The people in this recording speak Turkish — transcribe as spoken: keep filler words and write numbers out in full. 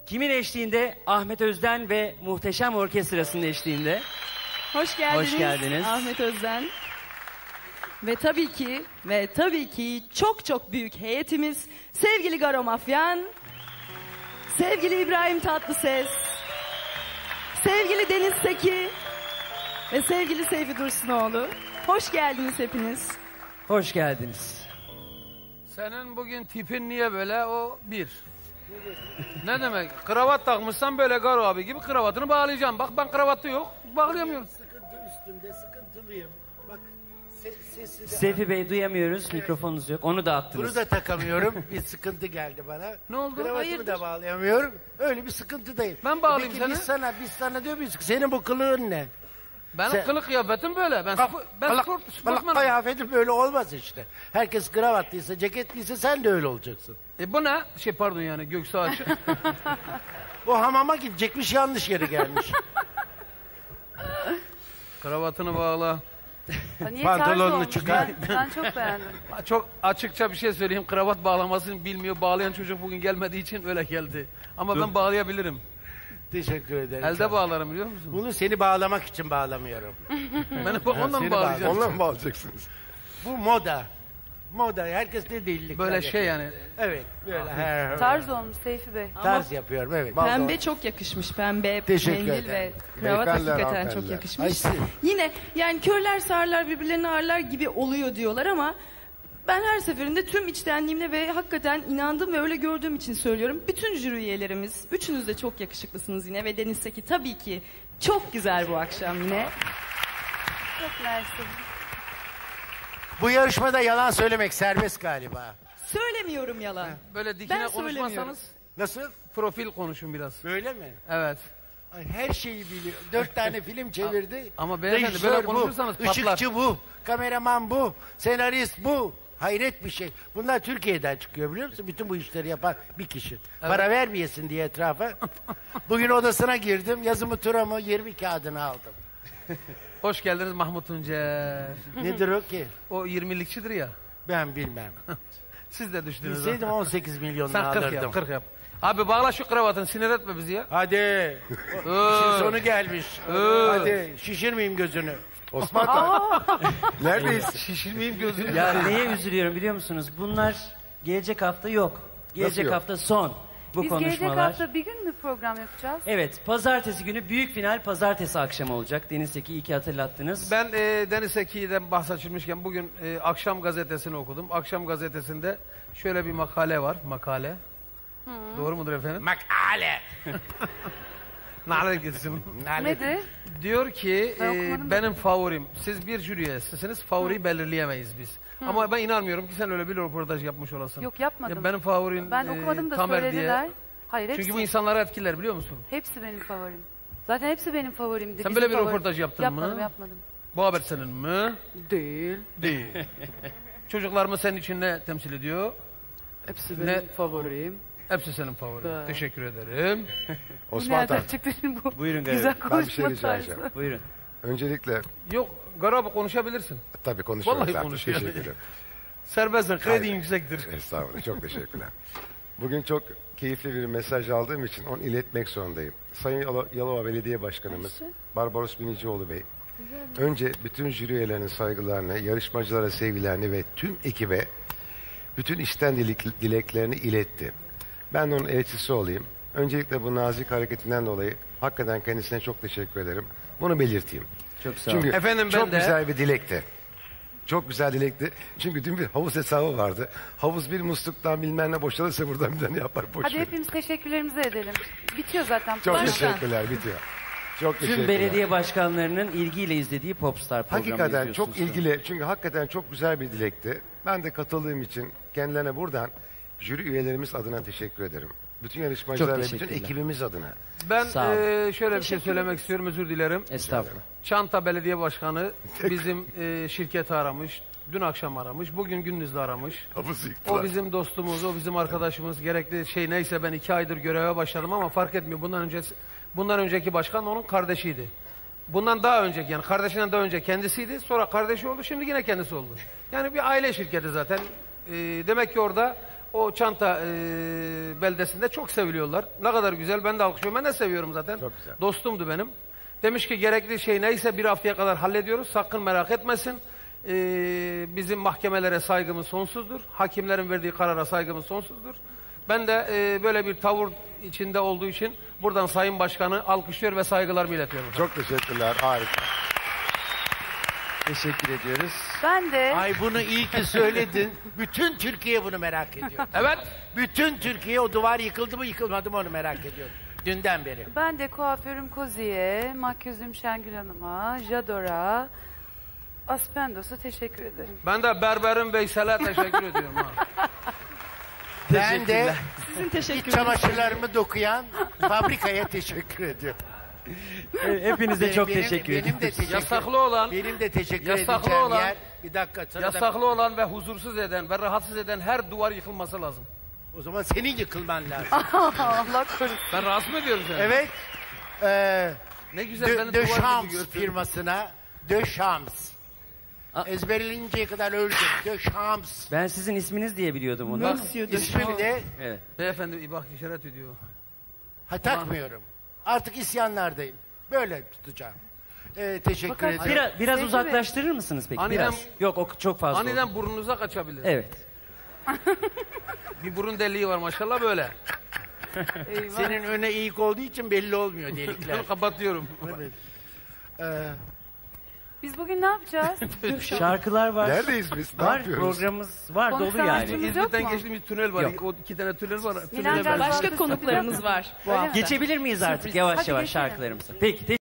Kimin eşliğinde? Ahmet Özden ve Muhteşem Orkestrası'nın eşliğinde. Hoş geldiniz. Hoş geldiniz. Ahmet Özden. Ve tabii ki ve tabii ki çok çok büyük heyetimiz sevgili Garo Mafyan, sevgili İbrahim Tatlıses, sevgili Deniz Seki ve sevgili Seyfi Dursunoğlu. Hoş geldiniz hepiniz. Hoş geldiniz. Senin bugün tipin niye böyle? O bir. Ne demek? Kravat takmışsan böyle Garo abi gibi kravatını bağlayacağım. Bak ben kravatı yok. Bağlayamıyorum. Sıkıntı üstünde, sıkıntılıyım. Bak se sesi de... Seyfi Bey duyamıyoruz. Evet. Mikrofonunuz yok. Onu da attınız. Bunu da takamıyorum. Bir sıkıntı geldi bana. Ne oldu? Kravatımı Hayırdır? da bağlayamıyorum. Öyle bir sıkıntıdayım. Ben bağlayayım Peki seni. biz sana, biz sana diyor muyuz? Senin bu kılığın ne? Benim Sen- kılık kıyafetim böyle. Ben, spor, ben Kılık- spor, kılık sportmanım. kıyafeti böyle olmaz işte. Herkes kravatlıysa, ceketliyse sen de öyle olacaksın. E bu ne? Şey pardon yani göğsü açık. O hamama gidecekmiş, yanlış yere gelmiş. Kravatını bağla. Niye Pantolonunu tarz olmuş? çıkar. Ben, ben çok beğendim. Çok açıkça bir şey söyleyeyim. Kravat bağlamasını bilmiyor. Bağlayan çocuk bugün gelmediği için öyle geldi. Ama ben bağlayabilirim. Teşekkür ederim. Elde Çok. bağlarım biliyor musun? Bunu seni bağlamak için bağlamıyorum. Beni ba- ondan mı Seni bağlayacağım? bağla- Onunla mı bağlayacaksınız? Bu moda. Moda. Herkes ne delilik. Böyle şey yani. Evet. Böyle he, he. Tarz olmuş Seyfi Bey. Tarz yapıyorum evet. Pembe çok yakışmış. Pembe, Teşekkür mendil ve ederim. kravat Beyefendiler, hakikaten hanımefendiler. çok yakışmış. Ay, siz- Yine yani körler sağırlar birbirlerini ağırlar gibi oluyor diyorlar ama ben her seferinde tüm içtenliğimle ve hakikaten inandım ve öyle gördüğüm için söylüyorum. Bütün jüri üyelerimiz, üçünüz de çok yakışıklısınız yine ve Deniz Seki tabii ki çok güzel bu akşam yine. Çok mersi. Bu yarışmada yalan söylemek serbest galiba. Söylemiyorum yalan. Böyle dikine Ben söylemiyorum. konuşmazsanız Nasıl? profil konuşun biraz. Böyle mi? Evet. Ay, her şeyi biliyor. Dört tane film çevirdi. Ama beyefendi Rejisör böyle bu, konuşursanız patlar. ışıkçı bu, kameraman bu, senarist bu. Hayret bir şey. Bunlar Türkiye'den çıkıyor biliyor musun? Bütün bu işleri yapan bir kişi. Para vermeyesin diye etrafa. Bugün odasına girdim. Yazımı turamı yirmi kağıdını aldım. Hoş geldiniz Mahmut Tuncer. Nedir o ki? O yirmilikçidir ya. Ben bilmem. Siz de düştünüz. Bilseydim on sekiz milyonunu Sen kırk alırdım. yap, kırk yap. Abi bağla şu kravatını, sinir etme bizi ya. Hadi. İşin sonu gelmiş. Hadi şişirmeyeyim gözünü. Osman Tan. Neredeyiz? Şişirmeyeyim gözünü. Ya neye üzülüyorum biliyor musunuz? Bunlar gelecek hafta yok. Gelecek yok? hafta son. Bu Biz konuşmalar. gelecek hafta bir gün mü program yapacağız? Evet, pazartesi günü büyük final pazartesi akşamı olacak. Deniz Seki iyi ki hatırlattınız. Ben e, Deniz Seki'den bahsedilmişken bugün e, Akşam gazetesini okudum. Akşam gazetesinde şöyle bir makale var. Makale. Doğru mudur efendim? Makale. Nalet gitsin. Nedir? Diyor ki Ben e, okumadım benim favorim. Siz bir jüri üyesisiniz. Favoriyi belirleyemeyiz biz. Ama ben inanmıyorum ki sen öyle bir röportaj yapmış olasın. Yok yapmadım. Ya benim favorim Ben e, okumadım da Tamer söylediler. diye. Hayır hepsi. Çünkü bu insanları etkiler biliyor musun? Hepsi benim favorim. Zaten hepsi benim favorimdi. Sen bizim böyle bir favorim. röportaj yaptın yapmadım, mı? Yapmadım Bu haber senin mi? Değil. Değil. Çocuklarımı senin için ne temsil ediyor? Hepsi Ne- favorim. Hepsi senin favorin. Ben- Teşekkür ederim. Osman Tan. Nereden çıktı şimdi bu? Buyurun Güzel Garo. Ben bir konuşma şey rica tarzı. edeceğim. Buyurun. Öncelikle Yok Garaba konuşabilirsin. tabii konuşuyorum. Vallahi zaten. konuşuyor. Teşekkür ederim. Serbestsin. Kredin Hayır. yüksektir. Estağfurullah. Çok teşekkürler. Bugün çok keyifli bir mesaj aldığım için onu iletmek zorundayım. Sayın Yalo- Yalova Belediye Başkanımız Barbaros Binicioğlu Bey, önce bütün jüri üyelerinin saygılarını, yarışmacılara sevgilerini ve tüm ekibe bütün içten dilek- dileklerini iletti. Ben de onun elçisi olayım. Öncelikle bu nazik hareketinden dolayı hakikaten kendisine çok teşekkür ederim. Bunu belirteyim. Çok sağ olun. Çünkü Efendim, ben çok de- güzel bir dilekti. Çok güzel dilekti. Çünkü dün bir havuz hesabı vardı. Havuz bir musluktan bilmem ne boşalırsa buradan bir tane yapar. Boş Hadi verin. hepimiz teşekkürlerimizi edelim. Bitiyor zaten. Çok Baştan. teşekkürler. Bitiyor. Çok Tüm teşekkürler. belediye başkanlarının ilgiyle izlediği Popstar programı Hakikaten izliyorsunuz çok şu an. ilgili. Çünkü hakikaten çok güzel bir dilekti. Ben de katıldığım için kendilerine buradan jüri üyelerimiz adına teşekkür ederim. Bütün yarışmacılar Çok ve bütün teşekkürler. ekibimiz adına. Ben Sağ olun. e, şöyle bir şey söylemek istiyorum. Özür dilerim. Estağfurullah. Çanta Belediye Başkanı bizim e, şirketi aramış. Dün akşam aramış. Bugün gündüzde aramış. Havuzu yıktılar. O bizim dostumuz, o bizim arkadaşımız. Gerekli şey neyse ben iki aydır göreve başladım ama fark etmiyor. Bundan önce bundan önceki başkan onun kardeşiydi. Bundan daha önceki yani kardeşinden daha önce kendisiydi. Sonra kardeşi oldu. Şimdi yine kendisi oldu. Yani bir aile şirketi zaten. E, demek ki orada o Çanta e, beldesinde çok seviliyorlar. Ne kadar güzel, ben de alkışlıyorum. Ben de seviyorum zaten. Çok güzel. Dostumdu benim. Demiş ki gerekli şey neyse bir haftaya kadar hallediyoruz. Sakın merak etmesin. E, bizim mahkemelere saygımız sonsuzdur. Hakimlerin verdiği karara saygımız sonsuzdur. Ben de e, böyle bir tavır içinde olduğu için buradan Sayın Başkan'ı alkışlıyor ve saygılarımı iletiyorum. Çok teşekkürler. Harika. Teşekkür ediyoruz. Ben de Ay bunu iyi ki söyledin. Bütün Türkiye bunu merak ediyor. Evet. Bütün Türkiye o duvar yıkıldı mı yıkılmadı mı onu merak ediyor. Dünden beri. ben de kuaförüm Kozi'ye, makyözüm Şengül Hanım'a, Jador'a, Aspendos'a teşekkür ederim. Ben de berberim Veysel'e teşekkür ediyorum. Ha. Ben de Sizin iç teşekkürleriniz. çamaşırlarımı dokuyan fabrikaya teşekkür ediyorum. E, Hepinize çok Benim- teşekkür benim de ediyoruz. teşekkür- Yasaklı olan, Benim de teşekkür Yasaklı edeceğim olan- yer. Bir dakika sana da- yasaklı olan ve huzursuz eden ve rahatsız eden her duvar yıkılması lazım. O zaman senin yıkılman lazım. Allah korusun. Ben rahatsız mı ediyorum seni? Evet. Eee Ne güzel De, beni De duvar gibi Champs görsün. firmasına De Champs. A- Ezberleninceye kadar öldüm. De Champs. Ben sizin isminiz diye biliyordum onu. Monsieur de İsmim de Evet. Beyefendi bak işaret ediyor. ha, takmıyorum. Artık isyanlardayım. Böyle tutacağım. Ee, teşekkür Fakat- ederim. Biraz, biraz Peki. uzaklaştırır mısınız peki? Aniden- Biraz. Yok o çok fazla oldu. Aniden burnunuza kaçabilir. Evet. Bir burun deliği var maşallah böyle. Eyvah. Senin öne eğik olduğu için belli olmuyor delikler. Ben kapatıyorum. Evet. Ee, Biz bugün ne yapacağız? Şarkılar var. Neredeyiz biz? Ne Var, yapıyoruz? programımız var dolu Konuşan yani. açımız yok İzmit'ten mu? geçtiğimiz tünel var. Yok. O iki tane tünel var. Tünele Milan ben- Başka Gaziantep konuklarımız var bu Öyle hafta. mi? Geçebilir miyiz artık yavaş Hadi yavaş geçelim. şarkılarımıza? Peki.